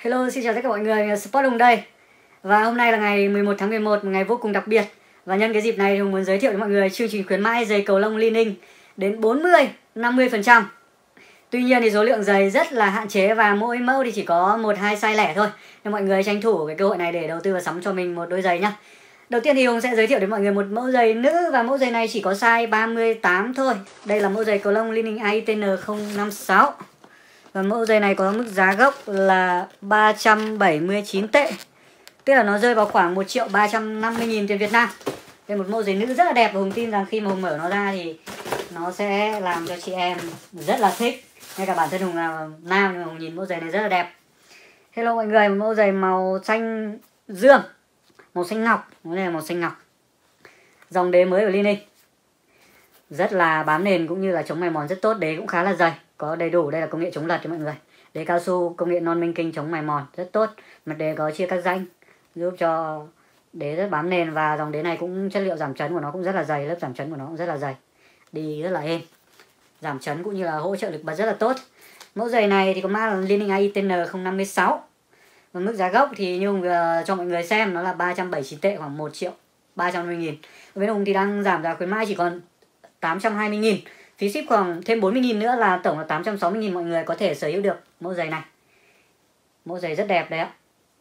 Hello, xin chào tất cả mọi người, Sport Hùng đây. Và hôm nay là ngày 11 tháng 11, một ngày vô cùng đặc biệt. Và nhân cái dịp này thì Hùng muốn giới thiệu đến mọi người chương trình khuyến mãi giày cầu lông Li-Ning đến 40-50%. Tuy nhiên thì số lượng giày rất là hạn chế và mỗi mẫu thì chỉ có 1-2 size lẻ thôi. Nên mọi người tranh thủ cái cơ hội này để đầu tư và sắm cho mình một đôi giày nhá. Đầu tiên thì Hùng sẽ giới thiệu đến mọi người một mẫu giày nữ và mẫu giày này chỉ có size 38 thôi. Đây là mẫu giày cầu lông Li-Ning AITN 056. Và mẫu giày này có mức giá gốc là 379 tệ. Tức là nó rơi vào khoảng 1.350.000 tiền Việt Nam. Đây một mẫu giày nữ rất là đẹp và Hùng tin rằng khi mà Hùng mở nó ra thì nó sẽ làm cho chị em rất là thích. Ngay cả bản thân Hùng là nam nhưng mà Hùng nhìn mẫu giày này rất là đẹp. Hello mọi người, một mẫu giày màu xanh dương, màu xanh ngọc. Đây là màu xanh ngọc. Dòng đế mới của Li-Ning. Rất là bám nền cũng như là chống mài mòn rất tốt, đế cũng khá là dày. Có đầy đủ, đây là công nghệ chống lật cho mọi người. Đế cao su công nghệ non minh kinh chống mài mòn rất tốt. Mặt đế có chia các rãnh giúp cho đế rất bám nền. Và dòng đế này cũng chất liệu giảm chấn của nó cũng rất là dày. Lớp giảm chấn của nó cũng rất là dày, đi rất là êm, giảm chấn cũng như là hỗ trợ lực bật rất là tốt. Mẫu giày này thì có mã là Li-Ning AITN 056. Và mức giá gốc thì như Hùng cho mọi người xem nó là 379 tệ, khoảng 1.350.000. Bên Hùng thì đang giảm giá khuyến mãi chỉ còn 820.000. Phí ship khoảng thêm 40.000 nữa là tổng là 860.000, mọi người có thể sở hữu được mẫu giày này. Mẫu giày rất đẹp đấy ạ.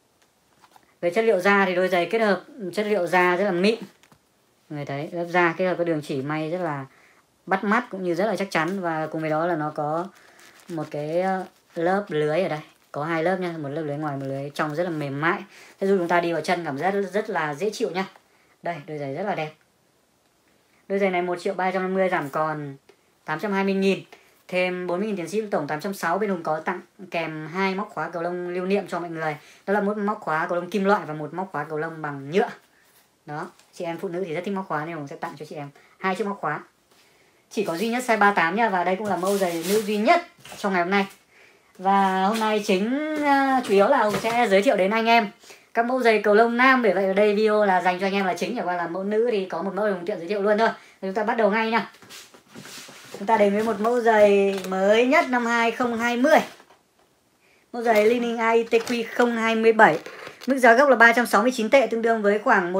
Về chất liệu da thì đôi giày kết hợp chất liệu da rất là mịn. Mọi người thấy lớp da kết hợp với đường chỉ may rất là bắt mắt cũng như rất là chắc chắn. Và cùng với đó là nó có một cái lớp lưới ở đây. Có hai lớp nha, một lớp lưới ngoài, một lưới trong rất là mềm mại. Thế dù chúng ta đi vào chân cảm giác rất là dễ chịu nha. Đây, đôi giày rất là đẹp. Đôi giày này 1.350.000 giảm còn 820.000. Thêm 40.000 tiền ship, tổng 860. Bên Hùng có tặng kèm 2 móc khóa cầu lông lưu niệm cho mọi người. Đó là một móc khóa cầu lông kim loại và một móc khóa cầu lông bằng nhựa. Đó, chị em phụ nữ thì rất thích móc khóa nên Hùng sẽ tặng cho chị em 2 chiếc móc khóa. Chỉ có duy nhất size 38 nha. Và đây cũng là mẫu giày nữ duy nhất trong ngày hôm nay. Và hôm nay chủ yếu là Hùng sẽ giới thiệu đến anh em các mẫu giày cầu lông nam. Bởi vậy ở đây video là dành cho anh em là chính. Chẳng qua là mẫu nữ thì có một mẫu Hùng tiện giới thiệu luôn thôi. Thì chúng ta bắt đầu ngay nha. Chúng ta đến với một mẫu giày mới nhất năm 2020. Mẫu giày Li-Ning AITQ 027. Mức giá gốc là 369 tệ, tương đương với khoảng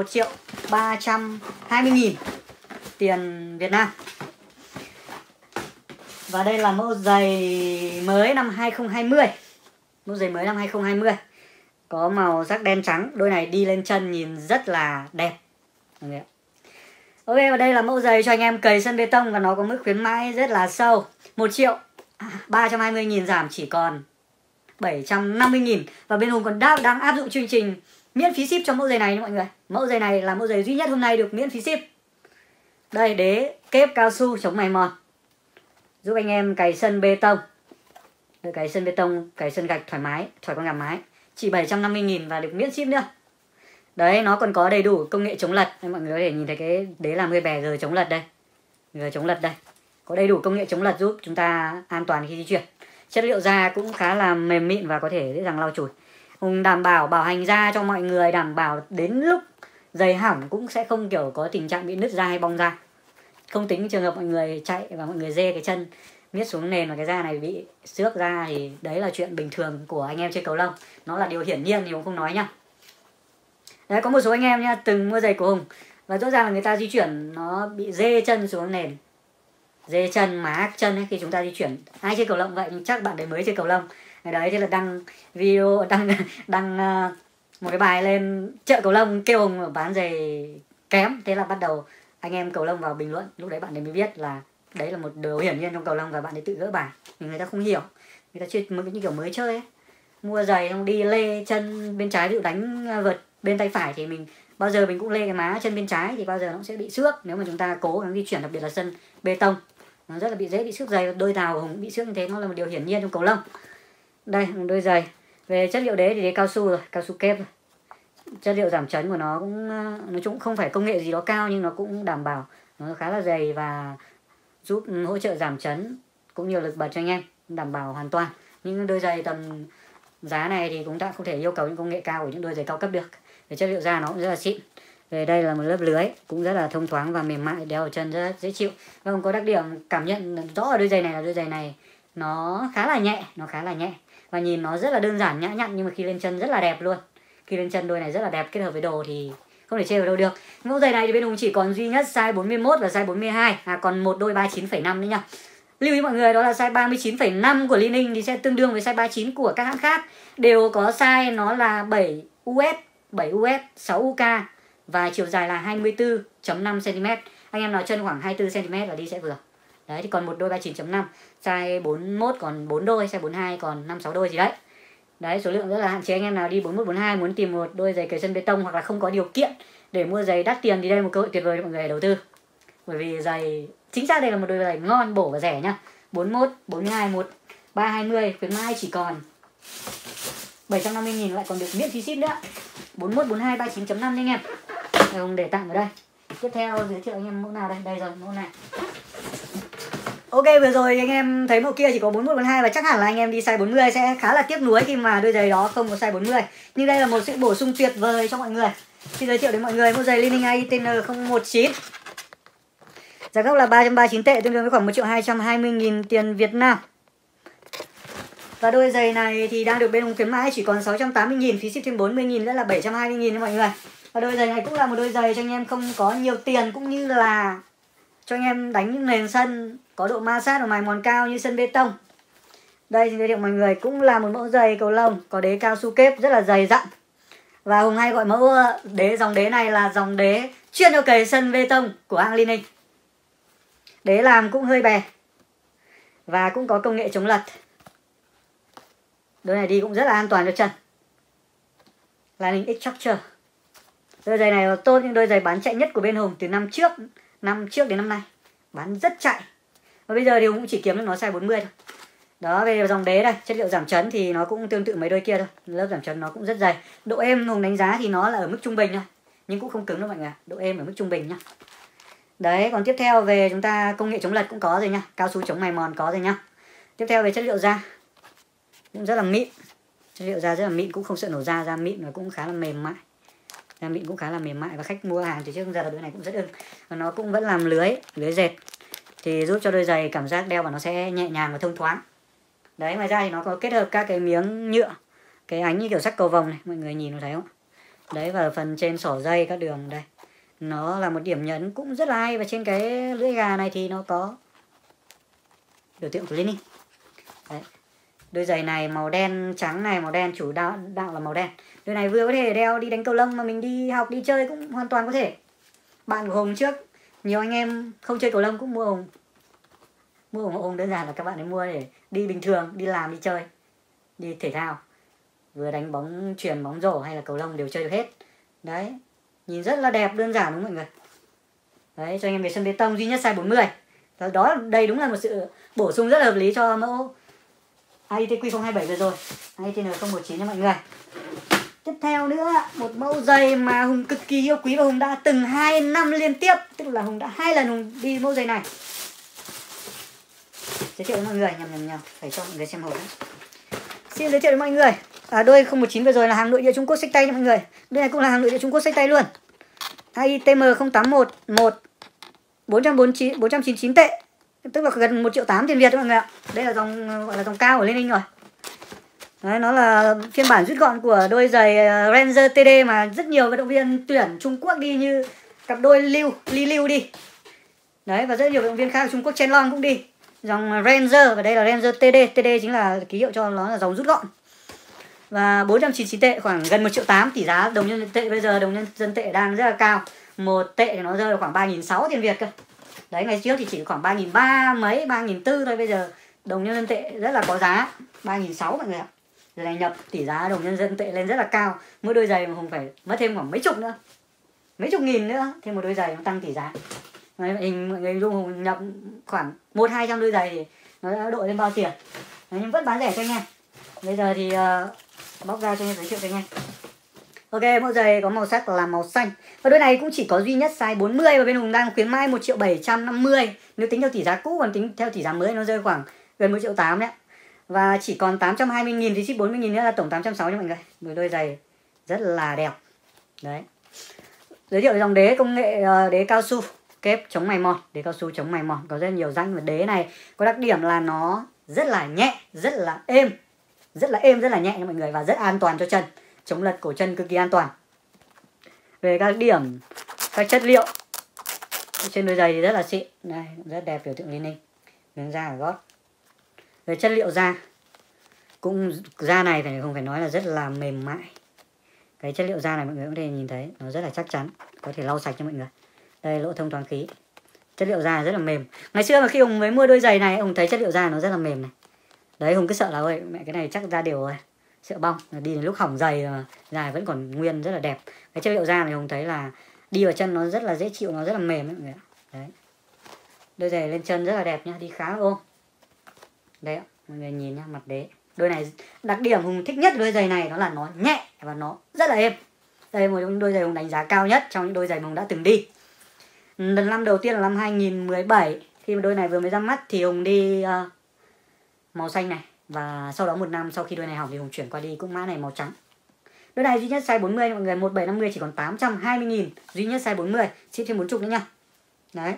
1.320.000 tiền Việt Nam. Và đây là mẫu giày mới năm 2020. Mẫu giày mới năm 2020. Có màu sắc đen trắng. Đôi này đi lên chân nhìn rất là đẹp. Ok, và đây là mẫu giày cho anh em cày sân bê tông. Và nó có mức khuyến mãi rất là sâu, 1.320.000 giảm chỉ còn 750.000. Và bên Hùng còn đang áp dụng chương trình miễn phí ship cho mẫu giày này nha mọi người. Mẫu giày này là mẫu giày duy nhất hôm nay được miễn phí ship. Đây, đế kép cao su chống mài mòn, giúp anh em cày sân bê tông. Được cày sân bê tông, cày sân gạch thoải mái, thoải con gà mái. Chỉ 750.000 và được miễn ship nữa. Đấy, nó còn có đầy đủ công nghệ chống lật. Nên mọi người có thể nhìn thấy cái đế làm hơi bè, giờ chống lật đây. Giờ chống lật đây. Có đầy đủ công nghệ chống lật giúp chúng ta an toàn khi di chuyển. Chất liệu da cũng khá là mềm mịn và có thể dễ dàng lau chùi. Hùng đảm bảo bảo hành da cho mọi người, đảm bảo đến lúc giày hỏng cũng sẽ không kiểu có tình trạng bị nứt da hay bong da. Không tính trường hợp mọi người chạy và mọi người dê cái chân miết xuống nền và cái da này bị xước ra thì đấy là chuyện bình thường của anh em chơi cầu lông. Nó là điều hiển nhiên thì Hùng không nói nhá. Đấy, có một số anh em nha từng mua giày của Hùng và rõ ràng là người ta di chuyển nó bị dê chân xuống nền, dê chân, má chân ấy, khi chúng ta di chuyển. Ai chơi cầu lông vậy nhưng chắc bạn đấy mới chơi cầu lông. Ngày đấy thế là đăng video, đăng một cái bài lên chợ cầu lông kêu Hùng bán giày kém. Thế là bắt đầu anh em cầu lông vào bình luận. Lúc đấy bạn ấy mới biết là đấy là một điều hiển nhiên trong cầu lông và bạn ấy tự gỡ bài. Nhưng người ta không hiểu, người ta chơi như kiểu mới chơi ấy. Mua giày không đi lê chân bên trái, ví dụ đánh vợt bên tay phải thì bao giờ mình cũng lê cái má chân bên trái thì bao giờ nó cũng sẽ bị xước nếu mà chúng ta cố gắng di chuyển, đặc biệt là sân bê tông. Nó rất là dễ bị xước giày. Đôi tàu của Hùng bị xước như thế nó là một điều hiển nhiên trong cầu lông. Đây, một đôi giày. Về chất liệu đế thì đế cao su rồi, cao su kép rồi. Chất liệu giảm chấn của nó cũng nói chung không phải công nghệ gì đó cao nhưng nó cũng đảm bảo, nó khá là dày và giúp hỗ trợ giảm chấn cũng như lực bật cho anh em, đảm bảo hoàn toàn. Những đôi giày tầm giá này thì cũng ta không thể yêu cầu những công nghệ cao của những đôi giày cao cấp được. Về chất liệu da nó cũng rất là xịn. Về đây là một lớp lưới cũng rất là thông thoáng và mềm mại, đeo ở chân rất dễ chịu. Và có đặc điểm cảm nhận rõ ở đôi giày này là đôi giày này nó khá là nhẹ, Và nhìn nó rất là đơn giản nhã nhặn, nhưng mà khi lên chân rất là đẹp luôn. Khi lên chân đôi này rất là đẹp, kết hợp với đồ thì không thể chê vào đâu được. Mẫu giày này thì bên Hùng chỉ còn duy nhất size 41 và size 42, còn một đôi 39,5 nữa nha. Lưu ý mọi người, đó là size 39,5 của Li Ning thì sẽ tương đương với size 39 của các hãng khác. Đều có size nó là 7 US, 7 US, 6 UK và chiều dài là 24,5 cm. Anh em nào chân khoảng 24 cm là đi sẽ vừa. Đấy, thì còn một đôi 39,5, size 41 còn 4 đôi, size 42 còn 5-6 đôi gì đấy. Đấy, số lượng rất là hạn chế. Anh em nào đi 41, 42 muốn tìm một đôi giày cày sân bê tông hoặc là không có điều kiện để mua giày đắt tiền thì đây là một cơ hội tuyệt vời để mọi người đầu tư. Bởi vì giày, chính xác đây là một đôi giày ngon, bổ và rẻ nhá. 41, 42, 13, 20 khuyến mãi chỉ còn 750.000, lại còn được miễn phí ship nữa. 41, 42, 39,5 anh em. Rồi Hùng để tặng ở đây. Tiếp theo giới thiệu anh em mẫu nào đây? Đây rồi, mẫu này. Ok, vừa rồi anh em thấy mẫu kia chỉ có 41, 42 và chắc hẳn là anh em đi size 40 sẽ khá là tiếc nuối khi mà đôi giày đó không có size 40. Nhưng đây là một sự bổ sung tuyệt vời cho mọi người. Xin giới thiệu đến mọi người mẫu giày Li Ning AITN019. Giá gốc là 339 tệ, tương đương với khoảng 1.220.000 tiền Việt Nam. Và đôi giày này thì đang được bên Hùng khuyến mãi chỉ còn 680.000, phí ship thêm 40.000 nữa là 720.000 nha mọi người. Và đôi giày này cũng là một đôi giày cho anh em không có nhiều tiền, cũng như là cho anh em đánh những nền sân có độ ma sát và mài mòn cao như sân bê tông. Đây thì giới thiệu mọi người cũng là một mẫu giày cầu lông có đế cao su kép rất là dày dặn. Và Hùng hay gọi mẫu dòng đế này là dòng đế chuyên cho cày sân bê tông của hãng Li Ning. Đế làm cũng hơi bè và cũng có công nghệ chống lật. Đôi này đi cũng rất là an toàn cho chân. Lining X Structure. Đôi giày này là tốt, những đôi giày bán chạy nhất của bên Hùng từ năm trước đến năm nay. Bán rất chạy. Và bây giờ thì Hùng cũng chỉ kiếm được nó size 40 thôi. Đó, về dòng đế đây, chất liệu giảm chấn thì nó cũng tương tự mấy đôi kia thôi. Lớp giảm chấn nó cũng rất dày. Độ êm Hùng đánh giá thì nó là ở mức trung bình thôi, nhưng cũng không cứng đâu mọi người. Độ êm ở mức trung bình nhá. Đấy, còn tiếp theo về chúng ta công nghệ chống lật cũng có rồi nha. Cao su chống mài mòn có rồi nhá. Tiếp theo về chất liệu da cũng rất là mịn. Chất liệu da rất là mịn, cũng không sợ nổ da, da mịn và cũng khá là mềm mại. Da mịn cũng khá là mềm mại và khách mua hàng từ trước đến giờ là đôi này cũng rất ưng. Và nó cũng vẫn làm lưới dệt thì giúp cho đôi giày cảm giác đeo vào nó sẽ nhẹ nhàng và thông thoáng. Đấy, ngoài ra thì nó có kết hợp các cái miếng nhựa, cái ánh như kiểu sắt cầu vồng này, mọi người nhìn nó thấy không? Đấy, và phần trên xỏ dây các đường đây. Nó là một điểm nhấn cũng rất là hay, và trên cái lưỡi gà này thì nó có biểu tượng của Li Ning. Đấy. Đôi giày này màu đen trắng này, màu đen chủ đạo là màu đen. Đôi này vừa có thể đeo đi đánh cầu lông mà mình đi học đi chơi cũng hoàn toàn có thể. Bạn của Hùng trước, nhiều anh em không chơi cầu lông cũng mua Hùng. Mua ủng hộ Hùng đơn giản là các bạn ấy mua để đi bình thường, đi làm, đi chơi, đi thể thao. Vừa đánh bóng chuyền, bóng rổ hay là cầu lông đều chơi được hết. Đấy, nhìn rất là đẹp, đơn giản đúng không mọi người. Đấy, cho anh em về sân bê tông duy nhất size 40. Đó, đây đúng là một sự bổ sung rất là hợp lý cho mẫu AITQ027 vừa rồi, AITN019 nha mọi người. Tiếp theo nữa, một mẫu giày mà Hùng cực kỳ yêu quý và Hùng đã từng 2 năm liên tiếp, tức là Hùng đã 2 lần Hùng đi mẫu giày này. Giới thiệu với mọi người, nhầm, phải cho mọi người xem hộp đấy. Xin giới thiệu với mọi người, đôi 019 vừa rồi là hàng nội địa Trung Quốc xách tay nha mọi người. Đôi này cũng là hàng nội địa Trung Quốc xách tay luôn. AITM0811 499 tệ, tức là gần 1.8 triệu tiền Việt mọi người ạ. Đây là dòng gọi là dòng cao của Li Ning rồi. Đấy, nó là phiên bản rút gọn của đôi giày Ranger TD mà rất nhiều vận động viên tuyển Trung Quốc đi, như cặp đôi Li Lưu đi. Đấy, và rất nhiều vận động viên khác ở Trung Quốc, Chen Long cũng đi. Dòng Ranger, và đây là Ranger TD. TD chính là ký hiệu cho nó là dòng rút gọn. Và 499 tệ, khoảng gần 1.8 triệu. Tỷ giá đồng nhân tệ bây giờ, đồng nhân dân tệ đang rất là cao. 1 tệ thì nó rơi vào khoảng 3.600 tiền Việt cơ. Đấy, ngày trước thì chỉ khoảng 3.300 mấy, 3.400 thôi. Bây giờ đồng nhân dân tệ rất là có giá, 3.600 mọi người ạ. Giờ này nhập tỷ giá đồng nhân dân tệ lên rất là cao. Mỗi đôi giày mà Hùng phải mất thêm khoảng mấy chục nữa, mấy chục nghìn nữa, thêm một đôi giày nó tăng tỷ giá. Đấy, mọi người dùng Hùng nhập khoảng 100-200 đôi giày thì nó đã đội lên bao tiền. Đấy, nhưng vẫn bán rẻ cho anh em. Bây giờ thì bóc ra cho anh em giới thiệu cho anh em. Ok, mẫu giày có màu sắc là màu xanh. Và đôi này cũng chỉ có duy nhất size 40 và bên Hùng đang khuyến mãi 1.750.000. Nếu tính theo tỷ giá cũ, còn tính theo tỷ giá mới nó rơi khoảng gần 1.8 triệu đấy. Và chỉ còn 820.000 thì ship 40.000 nữa là tổng 860 mọi người. Một đôi giày rất là đẹp. Đấy. Giới thiệu dòng đế công nghệ đế cao su kép chống mài mòn, đế cao su chống mài mòn, có rất nhiều rãnh. Và đế này có đặc điểm là nó rất là nhẹ, rất là êm. rất là êm, rất là nhẹ nha mọi người, và rất an toàn cho chân, chống lật cổ chân cực kỳ an toàn. Về các điểm, các chất liệu trên đôi giày thì rất là xịn, đây rất đẹp, biểu tượng Liên Ninh, miếng da ở gót. Về chất liệu da, cũng da này không phải nói là rất là mềm mại. Cái chất liệu da này mọi người cũng có thể nhìn thấy nó rất là chắc chắn, có thể lau sạch cho mọi người. Đây lỗ thông thoáng khí, chất liệu da rất là mềm. Ngày xưa mà khi Hùng mới mua đôi giày này, Hùng thấy chất liệu da nó rất là mềm này. Đấy, Hùng cứ sợ là ơi mẹ cái này chắc da đều rồi, sợ bong, đi đến lúc hỏng giày mà da vẫn còn nguyên rất là đẹp. Cái chất liệu da này Hùng thấy là đi vào chân nó rất là dễ chịu, nó rất là mềm đấy mọi người. Đấy, đôi giày lên chân rất là đẹp nhá, đi khá là ôm. Đấy ạ, mọi người nhìn nhá, mặt đế. Đôi này, đặc điểm Hùng thích nhất đôi giày này đó là nó nhẹ và nó rất là êm. Đây một trong đôi giày Hùng đánh giá cao nhất trong những đôi giày mà Hùng đã từng đi. Lần năm đầu tiên là năm 2017, khi mà đôi này vừa mới ra mắt thì Hùng đi màu xanh này. Và sau đó một năm sau khi đôi này hỏng thì Hùng chuyển qua đi cũng mã này màu trắng. Đôi này duy nhất size 40 mọi người, 1750 chỉ còn 820.000, duy nhất size 40, ship thêm 40 nữa nha. Đấy.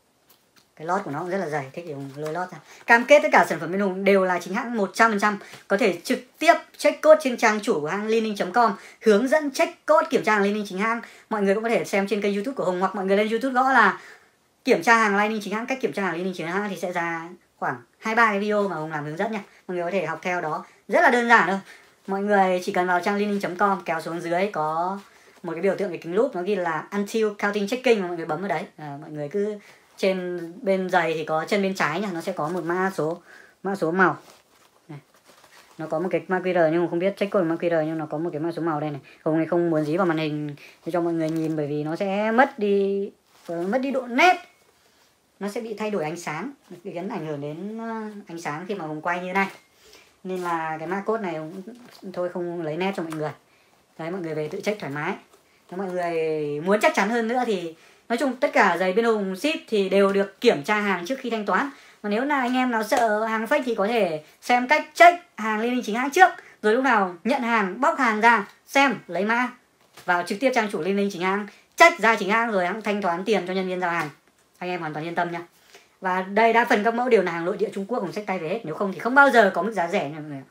Cái lót của nó cũng rất là dày, thích thì Hùng lôi lót ra. Cam kết tất cả sản phẩm bên Hùng đều là chính hãng 100%, có thể trực tiếp check code trên trang chủ của hãng lining.com, hướng dẫn check code kiểm tra hàng Lining chính hãng. Mọi người cũng có thể xem trên kênh YouTube của Hùng, hoặc mọi người lên YouTube gõ là kiểm tra hàng Lining chính hãng, cách kiểm tra hàng Lining chính hãng thì sẽ ra khoảng 2-3 cái video mà Hùng làm hướng dẫn nha. Mọi người có thể học theo đó, rất là đơn giản thôi. Mọi người chỉ cần vào trang lining.com, kéo xuống dưới có một cái biểu tượng cái kính lúp, nó ghi là Until Counting Checking, mà mọi người bấm vào đấy. Mọi người cứ trên bên giày thì có chân bên trái nha, nó sẽ có một mã số màu này. Nó có một cái mã QR nhưng mà không biết check code mã QR, nhưng nó có một cái mã số màu đây này. Hùng này không muốn dí vào màn hình để cho mọi người nhìn, bởi vì nó sẽ mất đi độ nét, nó sẽ bị thay đổi ánh sáng, gắn ảnh hưởng đến ánh sáng khi mà Hùng quay như thế này, nên là cái mã code này thôi không lấy nét cho mọi người. Đấy, mọi người về tự check thoải mái. Nếu mọi người muốn chắc chắn hơn nữa thì nói chung tất cả giày bên Hùng ship thì đều được kiểm tra hàng trước khi thanh toán. Còn nếu là anh em nào sợ hàng fake thì có thể xem cách check hàng Lining chính hãng trước, rồi lúc nào nhận hàng bóc hàng ra xem, lấy mã vào trực tiếp trang chủ Lining chính hãng, check ra chính hãng rồi hãng thanh toán tiền cho nhân viên giao hàng. Anh em hoàn toàn yên tâm nha. Và đây đa phần các mẫu đều là hàng nội địa Trung Quốc, Hùng xách tay về hết, nếu không thì không bao giờ có mức giá rẻ nha mọi người.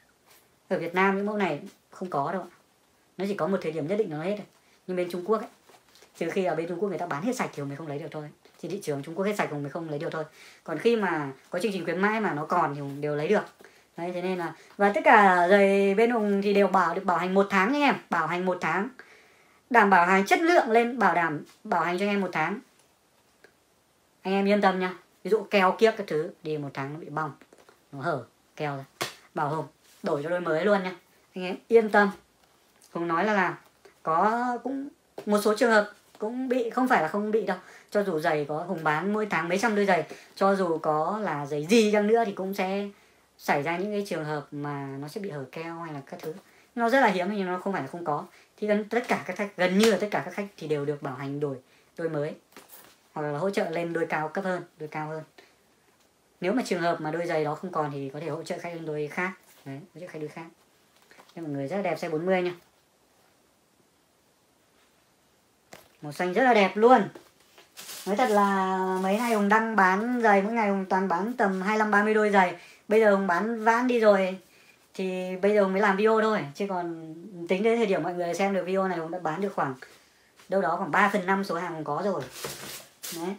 Ở Việt Nam những mẫu này không có đâu, nó chỉ có một thời điểm nhất định nó hết rồi. Nhưng bên Trung Quốc ấy, trừ khi ở bên Trung Quốc người ta bán hết sạch thì mình không lấy được thôi. Trên thị trường Trung Quốc hết sạch mình không lấy được thôi. Còn khi mà có chương trình khuyến mãi mà nó còn thì Hùng đều lấy được. Đấy, thế nên là, và tất cả giày bên Hùng thì đều được bảo hành 1 tháng nha em, bảo hành 1 tháng, đảm bảo hàng chất lượng lên, bảo hành cho anh em 1 tháng. Anh em yên tâm nha. Ví dụ keo kiếc các thứ đi 1 tháng nó bị bong, nó hở keo ra, bảo Hùng đổi cho đôi mới luôn nha. Anh em yên tâm. Hùng nói là làm. Có cũng một số trường hợp cũng bị, không phải là không bị đâu. Cho dù giày có, Hùng bán mỗi tháng mấy trăm đôi giày, cho dù có là giày gì chăng nữa thì cũng sẽ xảy ra những cái trường hợp mà nó sẽ bị hở keo hay là các thứ. Nó rất là hiếm nhưng nó không phải là không có. Thì tất cả các khách, gần như là tất cả các khách thì đều được bảo hành đổi đôi mới, hoặc là hỗ trợ lên đôi cao cấp hơn, đôi cao hơn. Nếu mà trường hợp mà đôi giày đó không còn thì có thể hỗ trợ khách lên đôi khác. Đấy, hỗ trợ khách đôi khác. Nên mọi người rất là đẹp, size 40 nha. Màu xanh rất là đẹp luôn. Nói thật là mấy ngày Hùng đăng bán giày, mỗi ngày Hùng toàn bán tầm 25-30 đôi giày. Bây giờ Hùng bán vãn đi rồi thì bây giờ Hùng mới làm video thôi. Chứ còn tính đến thời điểm mọi người xem được video này, Hùng đã bán được khoảng đâu đó khoảng 3/5 số hàng Hùng có rồi. Đấy.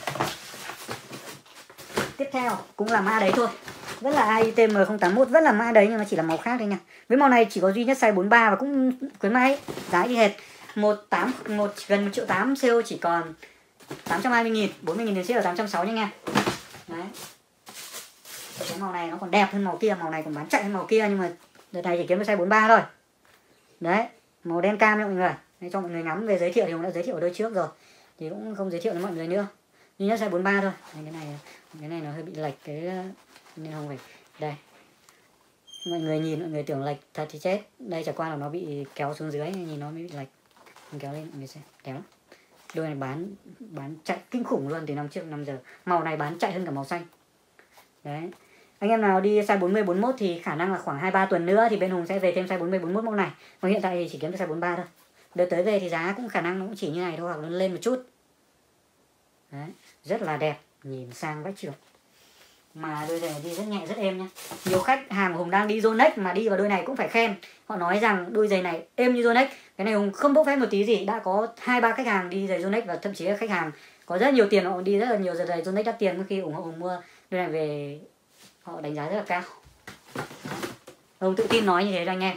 Tiếp theo cũng là mã đấy thôi, vẫn là ITM 081, vẫn là mã đấy nhưng mà chỉ là màu khác thôi nha. Với màu này chỉ có duy nhất size 43 và cũng khuyến mãi giá y hệt. Gần 1,8 triệu sale chỉ còn 820.000, 40.000 tiền ship là 860 nha. Đấy. Cái màu này nó còn đẹp hơn màu kia, màu này còn bán chạy hơn màu kia, nhưng mà đợt này chỉ kiếm được size 43 thôi. Đấy, màu đen cam nha mọi người. Để cho mọi người ngắm về giới thiệu thì Hùng đã giới thiệu ở đôi trước rồi, thì cũng không giới thiệu với mọi người nữa. Duy nhất size 43 thôi. Cái này nó hơi bị lệch cái nên không phải. Đây. Mọi người nhìn, mọi người tưởng lệch thật thì chết. Đây chả qua là nó bị kéo xuống dưới, nhìn nó mới bị lệch. Mình kéo lên mọi người xem, đẹp lắm. Đôi này bán chạy kinh khủng luôn, từ năm trước 5 giờ. Màu này bán chạy hơn cả màu xanh. Đấy. Anh em nào đi size 40 41 thì khả năng là khoảng 2-3 tuần nữa thì bên Hùng sẽ về thêm size 40 41 mẫu này. Còn hiện tại thì chỉ kiếm được size 43 thôi. Đợt tới về thì giá cũng khả năng nó cũng chỉ như này thôi, hoặc lên một chút. Đấy, rất là đẹp, nhìn sang vách trưởng. mà đôi giày này đi rất nhẹ rất êm nhá. Nhiều khách hàng Hùng đang đi Yonex mà đi vào đôi này cũng phải khen, họ nói rằng đôi giày này êm như Yonex. Cái này Hùng không bốc phét một tí gì, đã có 2-3 khách hàng đi giày Yonex và thậm chí là khách hàng có rất nhiều tiền, họ đi rất là nhiều giày Yonex đắt tiền, khi ủng hộ Hùng mua đôi này về họ đánh giá rất là cao. Hùng tự tin nói như thế cho anh em.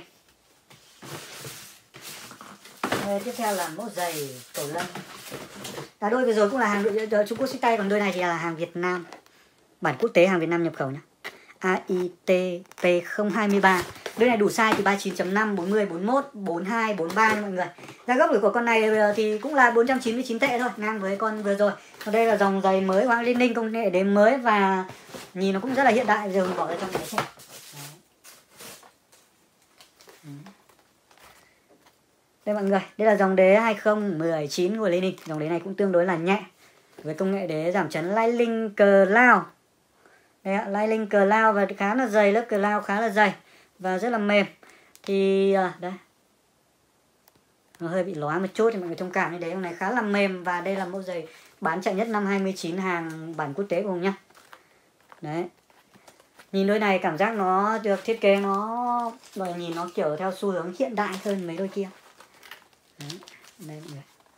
Tiếp theo là mẫu giày cầu lông. Đôi vừa rồi cũng là hàng Trung Quốc xích tay, còn đôi này thì là hàng Việt Nam, bản quốc tế, hàng Việt Nam nhập khẩu nhá. AITP023. Đôi này đủ size từ 39.5, 40, 41, 42, 43 nha mọi người. Giá gốc của con này thì cũng là 499 tệ thôi, ngang với con vừa rồi. Còn đây là dòng giày mới của hãng Liên Ninh, công nghệ đếm mới và nhìn nó cũng rất là hiện đại. Giờ mình bỏ ra trong này xem. Đây mọi người, đây là dòng đế 2019 của Liên Ninh. Dòng đế này cũng tương đối là nhẹ với công nghệ đế giảm chấn Lightning Cloud. Đây ạ, Lightning Cloud và khá là dày, lớp Cloud khá là dày và rất là mềm. Thì đây, nó hơi bị lóa một chút thì mọi người thông cảm như đấy. Dòng này khá là mềm và đây là mẫu giày bán chạy nhất năm 2019 hàng bản quốc tế của Hùng nhá. Đấy. Nhìn đôi này cảm giác nó được thiết kế nó nhìn nó kiểu theo xu hướng hiện đại hơn mấy đôi kia. Đấy, đây mọi người.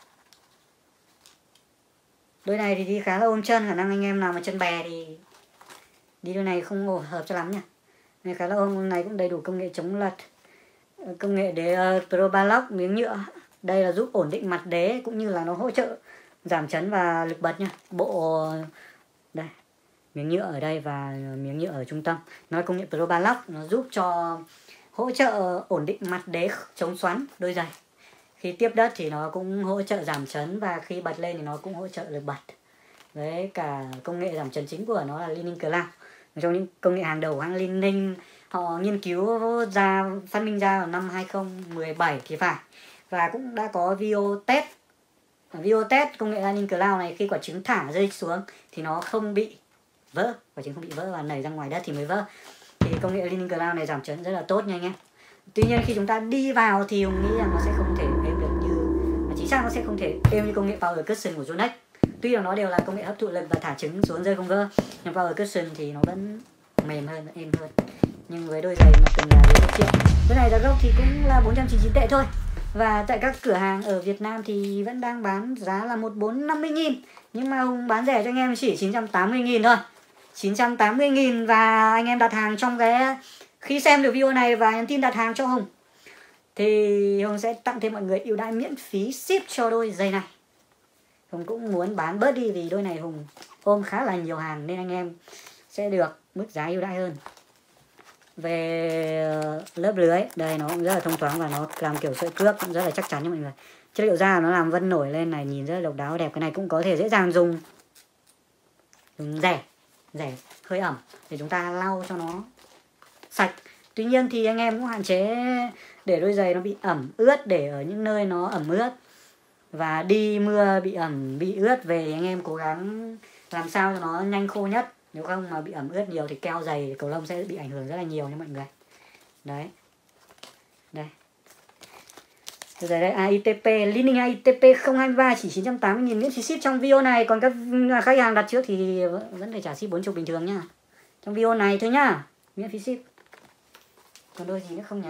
Đôi này thì đi khá là ôm chân, khả năng anh em nào mà chân bè thì đi đôi này không hợp cho lắm nhỉ. Này khá là ôm, này cũng đầy đủ công nghệ chống lật, công nghệ đế Probalock miếng nhựa. Đây là giúp ổn định mặt đế cũng như là nó hỗ trợ giảm chấn và lực bật nha. Bộ đây, miếng nhựa ở đây và miếng nhựa ở trung tâm. Nó là công nghệ Probalock, nó giúp cho hỗ trợ ổn định mặt đế chống xoắn đôi giày. Khi tiếp đất thì nó cũng hỗ trợ giảm chấn và khi bật lên thì nó cũng hỗ trợ lực bật. Với cả công nghệ giảm chấn chính của nó là Lightning Cloud. Một trong những công nghệ hàng đầu của hãng Liên Ninh, họ nghiên cứu ra, phát minh ra vào năm 2017 thì phải. Và cũng đã có video test. Video test công nghệ Lightning Cloud này, khi quả trứng thả rơi xuống thì nó không bị vỡ, quả trứng không bị vỡ và nảy ra ngoài đất thì mới vỡ. Thì công nghệ Lightning Cloud này giảm chấn rất là tốt nha anh em. Tuy nhiên khi chúng ta đi vào thì Hùng nghĩ rằng nó sẽ không thể êm được như, chính xác nó sẽ không thể êm như công nghệ Power Cushion của Yonex. Tuy là nó đều là công nghệ hấp thụ lực và thả trứng xuống rơi không vỡ, nhưng Power Cushion thì nó vẫn mềm hơn, êm hơn. Nhưng với đôi giày mà cần là dưới 1 triệu. Cái này giá gốc thì cũng là 499 tệ thôi. Và tại các cửa hàng ở Việt Nam thì vẫn đang bán giá là 1450.000. Nhưng mà Hùng bán rẻ cho anh em chỉ 980.000 thôi. 980.000 và anh em đặt hàng trong cái, khi xem được video này và nhắn tin đặt hàng cho Hùng thì Hùng sẽ tặng thêm mọi người ưu đãi miễn phí ship cho đôi giày này. Hùng cũng muốn bán bớt đi vì đôi này Hùng ôm khá là nhiều hàng nên anh em sẽ được mức giá ưu đãi hơn. Về lớp lưới, đây nó cũng rất là thông thoáng và nó làm kiểu sợi cước cũng rất là chắc chắn nha mọi người. Chất liệu da nó làm vân nổi lên này, nhìn rất là độc đáo đẹp. Cái này cũng có thể dễ dàng dùng rẻ hơi ẩm để chúng ta lau cho nó sạch. Tuy nhiên thì anh em cũng hạn chế để đôi giày nó bị ẩm ướt, để ở những nơi nó ẩm ướt và đi mưa bị ẩm bị ướt về anh em cố gắng làm sao cho nó nhanh khô nhất. Nếu không mà bị ẩm ướt nhiều thì keo giày cầu lông sẽ bị ảnh hưởng rất là nhiều nha mọi người. Đấy. Đây. Rồi đây, AITP, Liên AITP 023 chỉ 980.000 miễn phí ship trong video này. Còn các khách hàng đặt trước thì vẫn phải trả ship 40 bình thường nhá. Trong video này thôi nhá, miễn phí ship. Còn đôi gì nữa không nhỉ?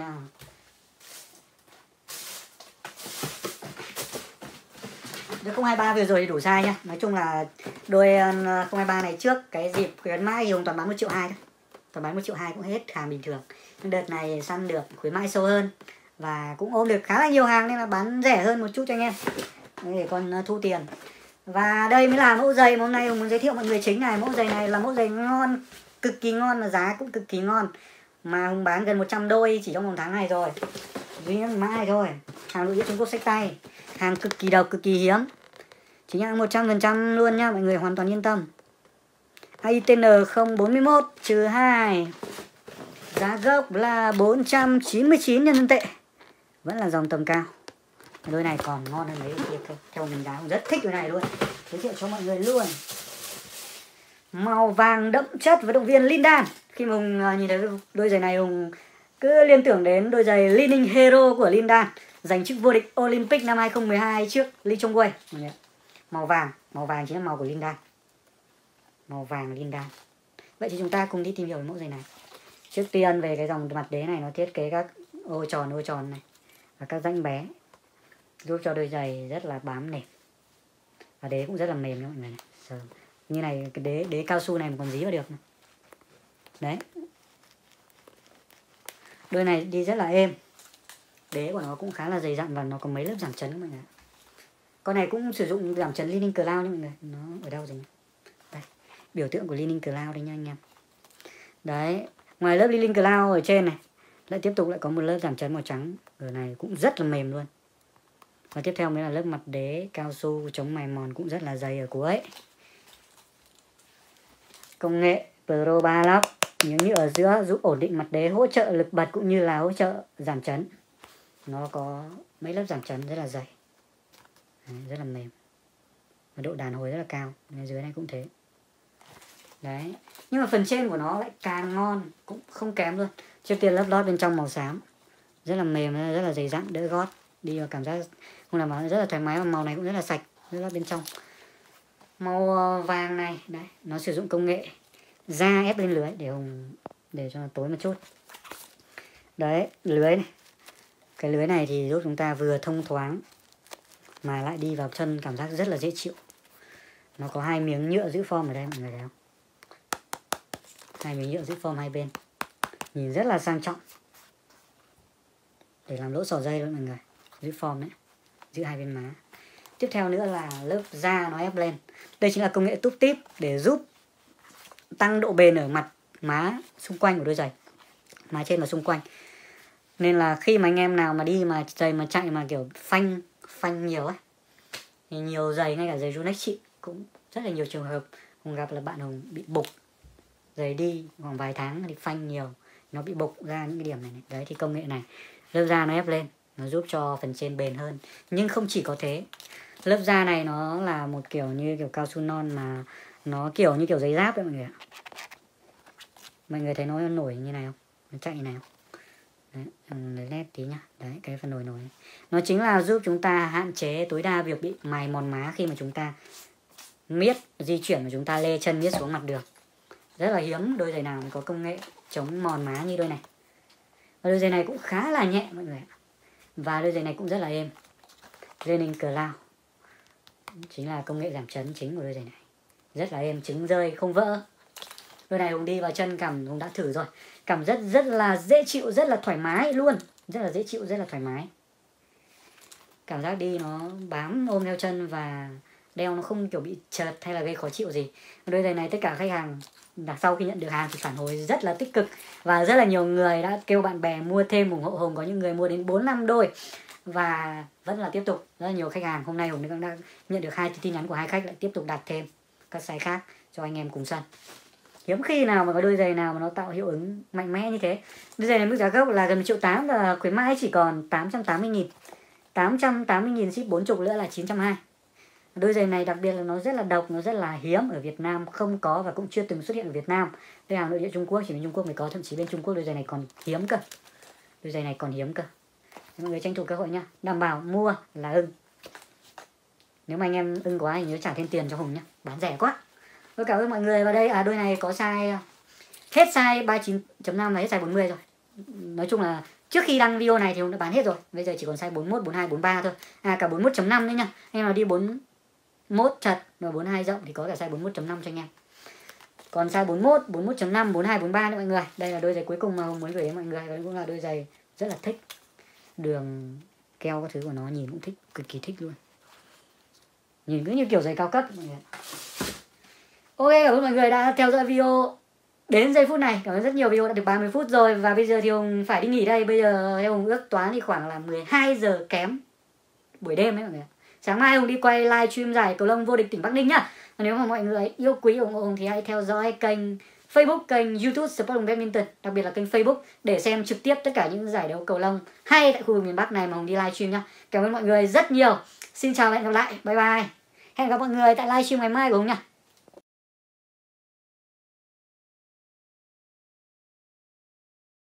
Đôi 023 vừa rồi thì đủ size nhá. Nói chung là đôi 023 này trước cái dịp khuyến mãi thì Hùng toàn bán 1,2 triệu thôi. Toàn bán 1,2 triệu cũng hết hàng bình thường. Nhưng đợt này săn được khuyến mãi sâu hơn và cũng ôm được khá là nhiều hàng nên là bán rẻ hơn một chút cho anh em để còn thu tiền. Và đây mới là mẫu giày mà hôm nay Hùng muốn giới thiệu mọi người chính này. Mẫu giày này là mẫu giày ngon, cực kỳ ngon và giá cũng cực kỳ ngon. Mà Hùng bán gần 100 đôi chỉ trong vòng tháng này rồi. Duy nhất mã này thôi. Hàng nội địa Trung Quốc xách tay. Hàng cực kỳ độc, cực kỳ hiếm. Chính hãng 100% luôn nha, mọi người hoàn toàn yên tâm. AITN 041-2. Giá gốc là 499 nhân dân tệ. Vẫn là dòng tầm cao. Đôi này còn ngon hơn mấy đôi kia cơ. Theo mình giá cũng rất thích đôi này luôn. Giới thiệu cho mọi người luôn. Màu vàng đậm chất vận động viên Lindan. Khi mà Hùng nhìn thấy đôi giày này Hùng cứ liên tưởng đến đôi giày Li-Ning Hero của Lindan, giành chức vô địch Olympic năm 2012 trước Lee Chong-wei. Màu vàng chính là màu của Lindan. Màu vàng Lindan. Vậy thì chúng ta cùng đi tìm hiểu về mẫu giày này. Trước tiên về cái dòng mặt đế này, nó thiết kế các ô tròn này và các rãnh bé, giúp cho đôi giày rất là bám nệm. Và đế cũng rất là mềm nha mọi người này. Như này cái đế cao su này mà còn dí vào được. Đấy. Đôi này đi rất là êm. Đế của nó cũng khá là dày dặn và nó có mấy lớp giảm chấn mọi người. Con này cũng sử dụng giảm chấn Li-Ning Cloud nha mọi người. Nó ở đâu rồi nhỉ? Đây, biểu tượng của Li-Ning Cloud đây nha anh em. Đấy, ngoài lớp Li-Ning Cloud ở trên này, lại tiếp tục lại có một lớp giảm chấn màu trắng. Ở này cũng rất là mềm luôn. Và tiếp theo mới là lớp mặt đế cao su chống mài mòn cũng rất là dày ở cuối. Công nghệ Pro 3 Lock, miếng nhựa ở giữa giúp ổn định mặt đế, hỗ trợ lực bật cũng như là hỗ trợ giảm chấn. Nó có mấy lớp giảm chấn rất là dày. Đấy, rất là mềm. Và độ đàn hồi rất là cao. Bên dưới này cũng thế. Đấy. Nhưng mà phần trên của nó lại càng ngon, cũng không kém luôn. Trước tiên lớp lót bên trong màu xám, rất là mềm, rất là dày dặn, đỡ gót. Đi vào cảm giác không làm nó rất là thoải mái. Và màu này cũng rất là sạch. Lớp lót bên trong màu vàng này, đấy, nó sử dụng công nghệ da ép lên lưới để cho nó tối một chút. Đấy, lưới này. Cái lưới này thì giúp chúng ta vừa thông thoáng mà lại đi vào chân cảm giác rất là dễ chịu. Nó có hai miếng nhựa giữ form ở đây mọi người thấy không? Hai miếng nhựa giữ form hai bên. Nhìn rất là sang trọng. Để làm lỗ xỏ dây luôn mọi người. Giữ form đấy. Giữ hai bên má. Tiếp theo nữa là lớp da nó ép lên. Đây chính là công nghệ túp típ để giúp tăng độ bền ở mặt má xung quanh của đôi giày. Má trên và xung quanh. Nên là khi mà anh em nào mà đi mà giày mà chạy mà kiểu phanh nhiều ấy, thì nhiều giày, ngay cả giày Yonex chị cũng rất là nhiều trường hợp Hùng gặp là bạn Hùng bị bục giày đi khoảng vài tháng thì phanh nhiều, nó bị bục ra những cái điểm này. Đấy thì công nghệ này, lớp da nó ép lên, nó giúp cho phần trên bền hơn. Nhưng không chỉ có thế, lớp da này nó là một kiểu như kiểu cao su non mà nó kiểu như kiểu giày giáp đấy mọi người ạ. Mọi người thấy nó nổi như này không? Nó chạy như này không? Đấy, led tí nhá. Đấy, cái phần nổi nó chính là giúp chúng ta hạn chế tối đa việc bị mài mòn má khi mà chúng ta miết di chuyển mà chúng ta lê chân miết xuống mặt đường. Rất là hiếm đôi giày nào có công nghệ chống mòn má như đôi này. Và đôi giày này cũng khá là nhẹ mọi người ạ. Và đôi giày này cũng rất là êm. Li-Ning Cloud chính là công nghệ giảm chấn chính của đôi giày này. Rất là êm, trứng rơi không vỡ. Đôi này Hùng đi vào chân cảm Hùng đã thử rồi. Cảm rất là dễ chịu, rất là thoải mái luôn. Rất là dễ chịu, rất là thoải mái. Cảm giác đi nó bám ôm theo chân và đeo nó không kiểu bị chợt hay là gây khó chịu gì. Đôi giày này tất cả khách hàng sau khi nhận được hàng thì phản hồi rất là tích cực. Và rất là nhiều người đã kêu bạn bè mua thêm ủng hộ Hùng. Có những người mua đến 4-5 đôi. Và vẫn là tiếp tục. Rất là nhiều khách hàng. Hôm nay Hùng cũng đã nhận được 2 tin nhắn của 2 khách lại tiếp tục đặt thêm các size khác cho anh em cùng sân. Hiếm khi nào mà có đôi giày nào mà nó tạo hiệu ứng mạnh mẽ như thế. Đôi giày này mức giá gốc là gần 1,8 triệu và khuyến mãi chỉ còn 880.000. 880.000 ship 40 nữa là 920. Đôi giày này đặc biệt là nó rất là độc, nó rất là hiếm, ở Việt Nam không có và cũng chưa từng xuất hiện ở Việt Nam. Đây hàng nội địa Trung Quốc, chỉ bên Trung Quốc mới có, thậm chí bên Trung Quốc đôi giày này còn hiếm cơ. Đôi giày này còn hiếm cơ. Mọi người tranh thủ cơ hội nhá, đảm bảo mua là ưng. Nếu mà anh em ưng quá thì nhớ trả thêm tiền cho Hùng nhá, bán rẻ quá. Tôi cảm ơn mọi người. Và đây đôi này có size hết size 39.5 và hết size 40 rồi. Nói chung là trước khi đăng video này thì Hùng đã bán hết rồi. Bây giờ chỉ còn size 41, 42, 43 thôi. Cả 41.5 nữa nha. Anh em nào đi 41 chật và 42 rộng thì có cả size 41.5 cho anh em. Còn size 41, 41.5, 42, 43 nữa mọi người. Đây là đôi giày cuối cùng mà Hùng muốn gửi đến mọi người. Và cũng là đôi giày rất là thích. Đường keo các thứ của nó nhìn cũng thích, cực kỳ thích luôn. Nhìn cứ như kiểu giày cao cấp mọi người. Ok, cảm ơn mọi người đã theo dõi video đến giây phút này. Cảm ơn rất nhiều, video đã được 30 phút rồi. Và bây giờ thì Hùng phải đi nghỉ đây. Bây giờ theo Hùng ước toán thì khoảng là 12 giờ kém buổi đêm đấy mọi người. Sáng mai Hùng đi quay live stream giải cầu lông vô địch tỉnh Bắc Ninh nhá. Và nếu mà mọi người yêu quý ủng hộ Hùng thì hãy theo dõi kênh Facebook, kênh YouTube Support Hùng Badminton. Đặc biệt là kênh Facebook để xem trực tiếp tất cả những giải đấu cầu lông hay tại khu vực miền Bắc này mà Hùng đi live stream nhá. Cảm ơn mọi người rất nhiều. Xin chào và hẹn gặp lại. Bye bye. Hẹn gặp mọi người tại live stream ngày mai của Hùng nha.